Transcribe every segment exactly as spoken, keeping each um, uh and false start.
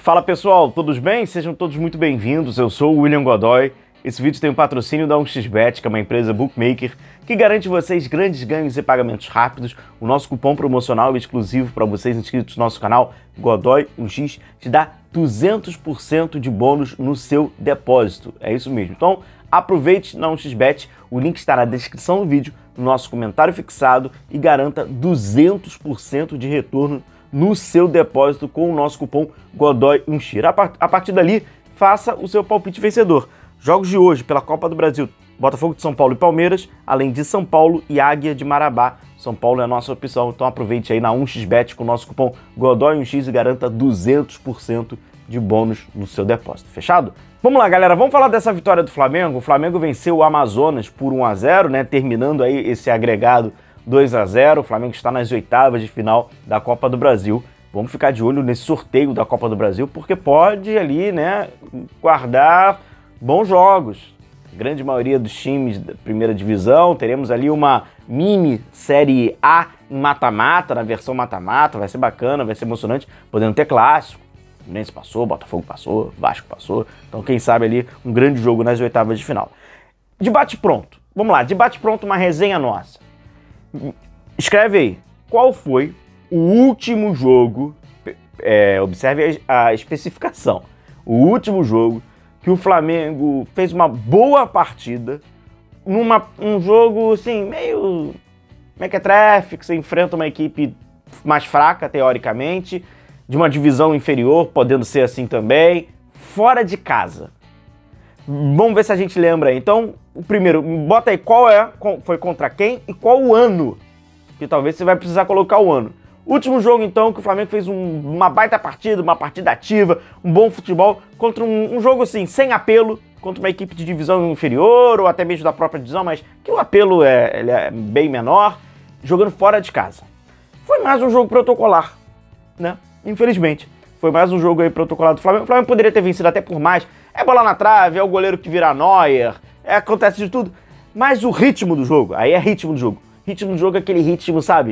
Fala pessoal, todos bem? Sejam todos muito bem-vindos, eu sou o William Godoy. Esse vídeo tem o patrocínio da um x bet, que é uma empresa bookmaker que garante vocês grandes ganhos e pagamentos rápidos. O nosso cupom promocional exclusivo para vocês inscritos no nosso canal, Godoy um x, te dá duzentos por cento de bônus no seu depósito. É isso mesmo. Então aproveite na um x bet, o link está na descrição do vídeo, no nosso comentário fixado, e garanta duzentos por cento de retorno no seu depósito com o nosso cupom Godoy um x. A partir dali, faça o seu palpite vencedor. Jogos de hoje pela Copa do Brasil: Botafogo de São Paulo e Palmeiras, além de São Paulo e Águia de Marabá. São Paulo é a nossa opção, então aproveite aí na um x bet com o nosso cupom Godoy um x e garanta duzentos por cento de bônus no seu depósito. Fechado? Vamos lá, galera, vamos falar dessa vitória do Flamengo. O Flamengo venceu o Amazonas por um a zero, né, terminando aí esse agregado dois a zero. O Flamengo está nas oitavas de final da Copa do Brasil. Vamos ficar de olho nesse sorteio da Copa do Brasil, porque pode ali, né, guardar bons jogos. A grande maioria dos times da primeira divisão, teremos ali uma mini Série A em mata-mata, na versão mata-mata, vai ser bacana, vai ser emocionante, podendo ter clássico. O Fluminense passou, Botafogo passou, Vasco passou, então quem sabe ali um grande jogo nas oitavas de final. Debate pronto, vamos lá, debate pronto, uma resenha nossa. Escreve aí, qual foi o último jogo, é, observe a, a especificação, o último jogo que o Flamengo fez uma boa partida, numa um jogo assim, meio mequetrefe, que você enfrenta uma equipe mais fraca, teoricamente, de uma divisão inferior, podendo ser assim também, fora de casa. Vamos ver se a gente lembra aí. Então, o primeiro, bota aí qual é, foi contra quem e qual o ano, que talvez você vai precisar colocar o ano. Último jogo, então, que o Flamengo fez um, uma baita partida, uma partida ativa, um bom futebol, contra um, um jogo, assim, sem apelo, contra uma equipe de divisão inferior, ou até mesmo da própria divisão, mas que o apelo é, ele é bem menor, jogando fora de casa. Foi mais um jogo protocolar, né? Infelizmente. Foi mais um jogo aí protocolar do Flamengo. O Flamengo poderia ter vencido até por mais. É bola na trave, é o goleiro que vira Neuer, é, acontece de tudo. Mas o ritmo do jogo, aí é ritmo do jogo. Ritmo do jogo é aquele ritmo, sabe?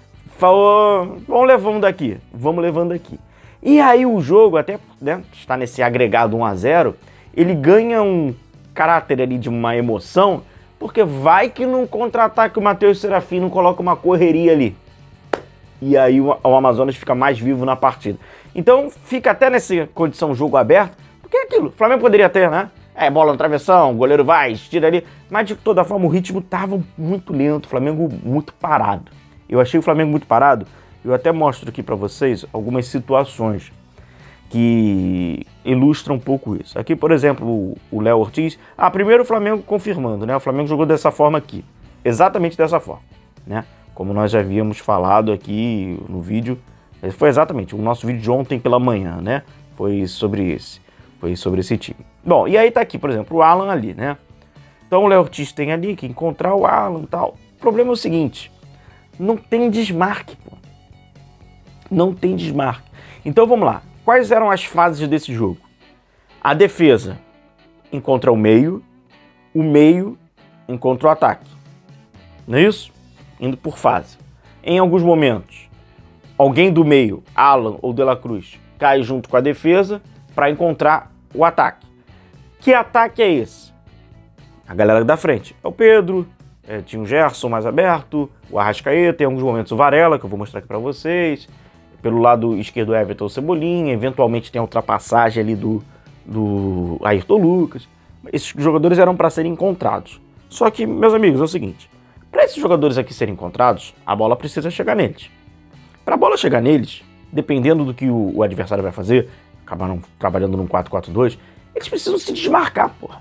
Falou, vamos levando daqui, vamos levando aqui. E aí o jogo, até, né, está nesse agregado um a zero, ele ganha um caráter ali de uma emoção, porque vai que num contra-ataque o Matheus Serafim não coloca uma correria ali. E aí o, o Amazonas fica mais vivo na partida. Então fica até nessa condição jogo aberto, porque é aquilo, o Flamengo poderia ter, né? É, bola no travessão, o goleiro vai, estira ali, mas de toda forma o ritmo estava muito lento, o Flamengo muito parado. Eu achei o Flamengo muito parado, eu até mostro aqui para vocês algumas situações que ilustram um pouco isso. Aqui, por exemplo, o Léo Ortiz, ah, primeiro o Flamengo confirmando, né? O Flamengo jogou dessa forma aqui, exatamente dessa forma, né? Como nós já havíamos falado aqui no vídeo, foi exatamente o nosso vídeo de ontem pela manhã, né? Foi sobre esse, foi sobre esse time. Bom, e aí tá aqui, por exemplo, o Alan ali, né? Então o Léo Ortiz tem ali que encontrar o Alan e tal. O problema é o seguinte, não tem desmarque, pô. Não tem desmarque. Então vamos lá. Quais eram as fases desse jogo? A defesa encontra o meio, o meio encontra o ataque. Não é isso? Indo por fase. Em alguns momentos, alguém do meio, Alan ou De La Cruz, cai junto com a defesa para encontrar o ataque. Que ataque é esse? A galera da frente. É o Pedro, é, tinha o Gerson mais aberto, o Arrascaeta, em alguns momentos o Varela, que eu vou mostrar aqui para vocês. Pelo lado esquerdo, o Everton, o Cebolinha. Eventualmente tem a ultrapassagem ali do, do Ayrton Lucas. Esses jogadores eram para serem encontrados. Só que, meus amigos, é o seguinte. Para esses jogadores aqui serem encontrados, a bola precisa chegar neles. Para a bola chegar neles, dependendo do que o, o adversário vai fazer, acabaram trabalhando num quatro quatro dois, eles precisam se desmarcar, porra.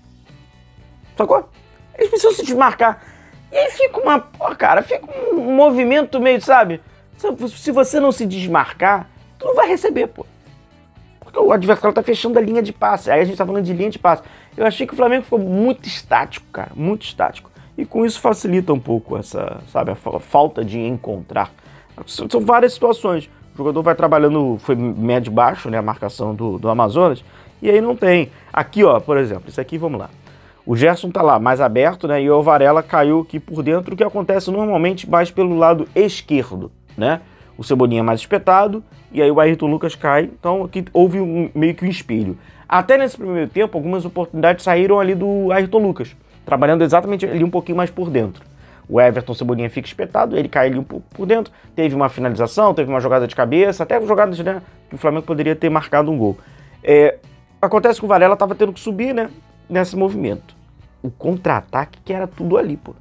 Sacou? Eles precisam se desmarcar. E aí fica uma, pô, cara, fica um movimento meio, sabe? Se você não se desmarcar, tu não vai receber, pô. Porque o adversário tá fechando a linha de passe. Aí a gente tá falando de linha de passe. Eu achei que o Flamengo ficou muito estático, cara, muito estático. E com isso facilita um pouco essa, sabe, a falta de encontrar. São várias situações. O jogador vai trabalhando, foi médio-baixo, né, a marcação do, do Amazonas, e aí não tem. Aqui, ó, por exemplo, isso aqui, vamos lá. O Gerson tá lá, mais aberto, né, e o Varela caiu aqui por dentro, o que acontece normalmente mais pelo lado esquerdo, né? o Cebolinha mais espetado, e aí o Ayrton Lucas cai, então aqui houve um, meio que um espelho. Até nesse primeiro tempo, algumas oportunidades saíram ali do Ayrton Lucas, trabalhando exatamente ali um pouquinho mais por dentro. O Everton Cebolinha fica espetado, ele cai ali um pouco por dentro, teve uma finalização, teve uma jogada de cabeça, até jogadas, né, que o Flamengo poderia ter marcado um gol. É, acontece que o Varela estava tendo que subir, né, nesse movimento. O contra-ataque que era tudo ali, pô.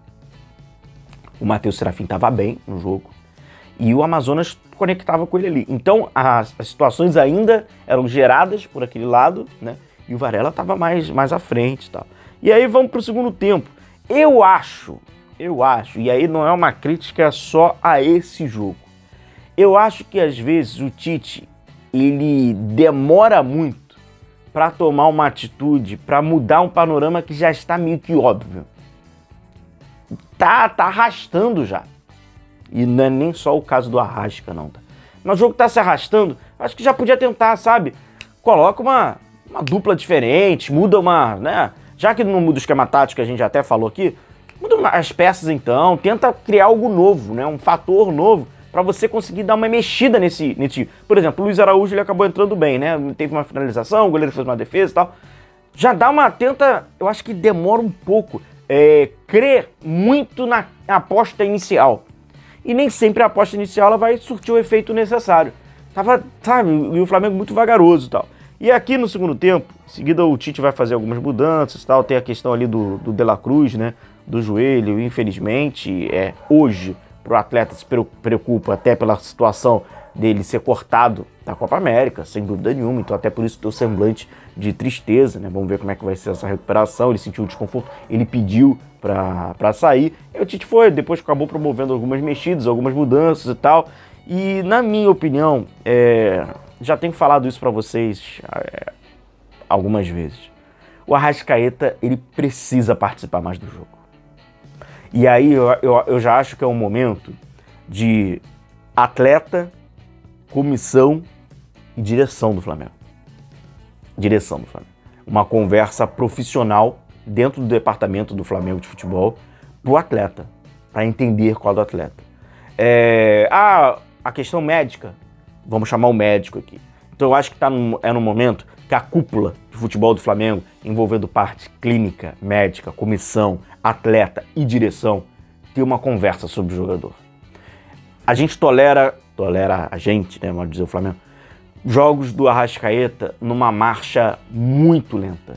O Matheus Serafim estava bem no jogo e o Amazonas conectava com ele ali. Então as, as situações ainda eram geradas por aquele lado, né, e o Varela estava mais, mais à frente e tal. E aí vamos para o segundo tempo. Eu acho... Eu acho, e aí não é uma crítica só a esse jogo. Eu acho que às vezes o Tite, ele demora muito para tomar uma atitude, para mudar um panorama que já está meio que óbvio. Tá, tá arrastando já. E não é nem só o caso do Arrasca, não. Tá? Mas o jogo tá se arrastando, acho que já podia tentar, sabe? Coloca uma, uma dupla diferente, muda uma, né? Já que não muda o esquema tático, que a gente já até falou aqui, muda as peças então, tenta criar algo novo, né? Um fator novo para você conseguir dar uma mexida nesse, nesse... Por exemplo, o Luiz Araújo ele acabou entrando bem, né? Teve uma finalização, o goleiro fez uma defesa e tal. Já dá uma... Tenta... Eu acho que demora um pouco. É, crer muito na aposta inicial. E nem sempre a aposta inicial ela vai surtir o efeito necessário. Tava, sabe, e o Flamengo muito vagaroso e tal. E aqui no segundo tempo, em seguida o Tite vai fazer algumas mudanças e tal. Tem a questão ali do, do De La Cruz, né? Do joelho, infelizmente, é, hoje, para o atleta se preocupa até pela situação dele ser cortado da Copa América, sem dúvida nenhuma, então até por isso tem o semblante de tristeza, né? Vamos ver como é que vai ser essa recuperação, ele sentiu o desconforto, ele pediu para sair, e o Tite foi, depois acabou promovendo algumas mexidas, algumas mudanças e tal, e na minha opinião, é, já tenho falado isso para vocês é, algumas vezes, o Arrascaeta, ele precisa participar mais do jogo. E aí eu, eu, eu já acho que é um momento de atleta, comissão e direção do Flamengo. Direção do Flamengo. Uma conversa profissional dentro do departamento do Flamengo de futebol pro atleta, para entender qual é o atleta. É, ah, a questão médica, vamos chamar o médico aqui. Então eu acho que tá num, é no momento que a cúpula de futebol do Flamengo, envolvendo parte clínica, médica, comissão, atleta e direção, tem uma conversa sobre o jogador. A gente tolera, tolera a gente, né, vamos dizer o Flamengo, jogos do Arrascaeta numa marcha muito lenta.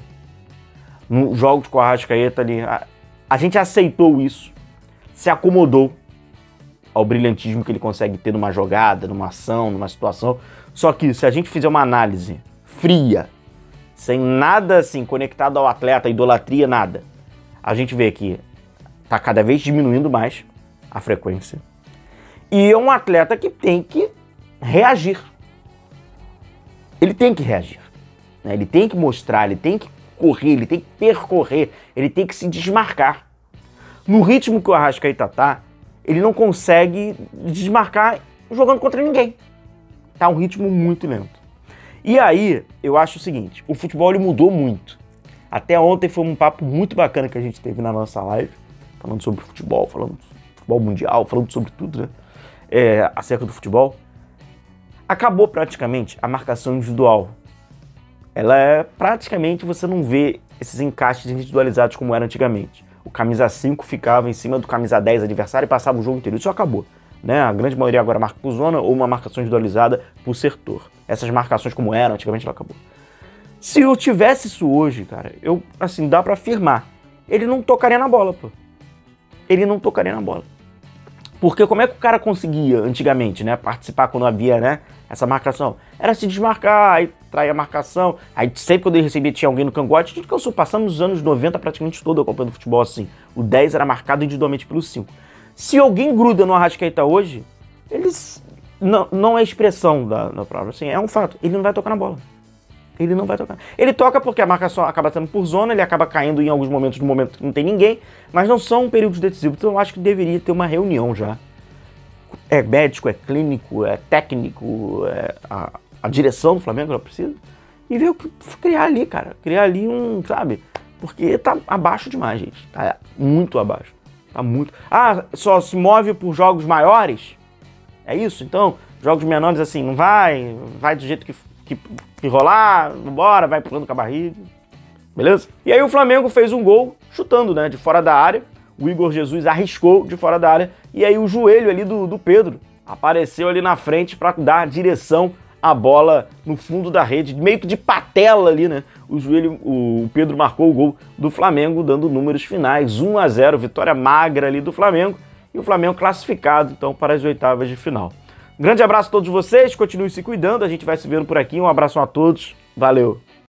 No, jogos com o Arrascaeta ali, a, a gente aceitou isso, se acomodou ao brilhantismo que ele consegue ter numa jogada, numa ação, numa situação. Só que se a gente fizer uma análise fria, sem nada assim conectado ao atleta, idolatria, nada, a gente vê que tá cada vez diminuindo mais a frequência. E é um atleta que tem que reagir. Ele tem que reagir. Né? Ele tem que mostrar, ele tem que correr, ele tem que percorrer, ele tem que se desmarcar. No ritmo que o Arrascaeta tá, ele não consegue desmarcar jogando contra ninguém. Tá um ritmo muito lento. E aí, eu acho o seguinte, o futebol ele mudou muito. Até ontem foi um papo muito bacana que a gente teve na nossa live, falando sobre futebol, falando sobre futebol mundial, falando sobre tudo, né? É, acerca do futebol. Acabou praticamente a marcação individual. Ela é praticamente, você não vê esses encaixes individualizados como era antigamente. O camisa cinco ficava em cima do camisa dez adversário e passava o jogo inteiro. Isso acabou. Né? A grande maioria agora marca por zona ou uma marcação individualizada por setor. Essas marcações como eram, antigamente ela acabou. Se eu tivesse isso hoje, cara, eu, assim, dá pra afirmar, ele não tocaria na bola, pô. Ele não tocaria na bola. Porque como é que o cara conseguia, antigamente, né, participar quando havia, né, essa marcação? Era se desmarcar, aí trair a marcação, aí sempre quando ele recebia tinha alguém no cangote, a gente cansou, passamos os anos noventa praticamente todo acompanhando futebol assim. O dez era marcado individualmente pelo cinco. Se alguém gruda no Arrascaeta hoje, eles não, não é expressão da, da prova, assim, é um fato, ele não vai tocar na bola. Ele não vai tocar. Ele toca porque a marcação acaba sendo por zona, ele acaba caindo em alguns momentos, no momento que não tem ninguém, mas não são períodos decisivos. Então eu acho que deveria ter uma reunião já. É médico, é clínico, é técnico, é a, a direção do Flamengo ela precisa. E ver o que criar ali, cara. Criar ali um, sabe? Porque tá abaixo demais, gente. Tá muito abaixo. Tá muito. Ah, só se move por jogos maiores? É isso? Então, Jogos menores, assim, não vai, vai do jeito que, que, que rolar, vambora, vai pulando com a barriga, beleza? E aí o Flamengo fez um gol chutando, né, de fora da área, o Igor Jesus arriscou de fora da área, e aí o joelho ali do, do Pedro apareceu ali na frente para dar direção à bola no fundo da rede, meio que de patela ali, né? O joelho, o Pedro marcou o gol do Flamengo, dando números finais, um a zero, vitória magra ali do Flamengo, e o Flamengo classificado, então, para as oitavas de final. Um grande abraço a todos vocês, continuem se cuidando, a gente vai se vendo por aqui, um abraço a todos, valeu!